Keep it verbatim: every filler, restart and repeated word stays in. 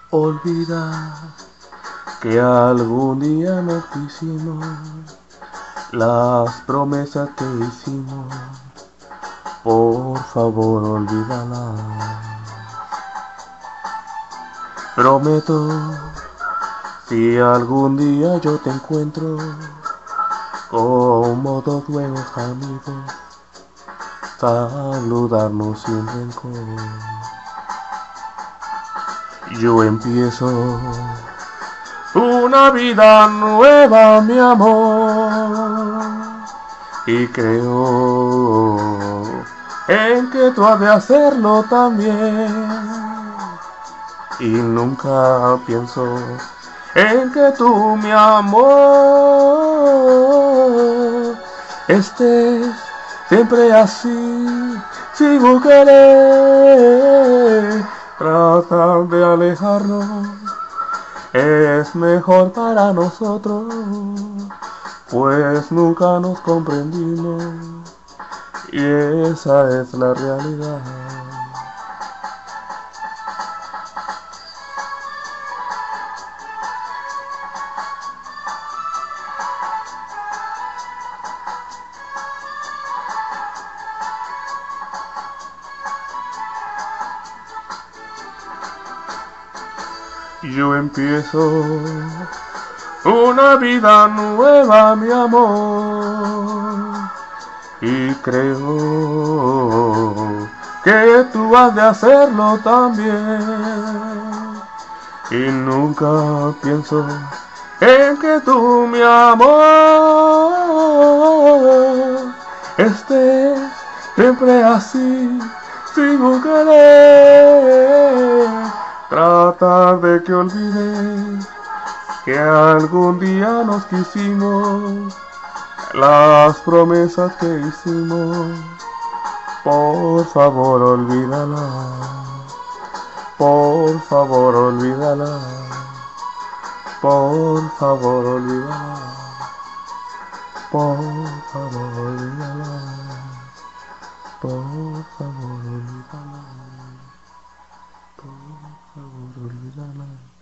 Olvida que algún día nos quisimos, las promesas que hicimos, por favor olvídalas. Prometo, si algún día yo te encuentro, como dos buenos amigos, saludarnos sin rencor. Yo empiezo una vida nueva, mi amor, y creo en que tú has de hacerlo también. Y nunca pienso en que tú, mi amor, estés siempre así, sin querer. Tratar de alejarnos es mejor para nosotros, pues nunca nos comprendimos y esa es la realidad. Yo empiezo una vida nueva, mi amor, y creo que tú has de hacerlo también. Y nunca pienso en que tú, mi amor, estés siempre así, sin querer. Tratar de que olvides que algún día nos quisimos, las promesas que hicimos, por favor olvídala, por favor olvídala, por favor olvídala, por favor olvídala, por favor olvídala, por favor olvídala.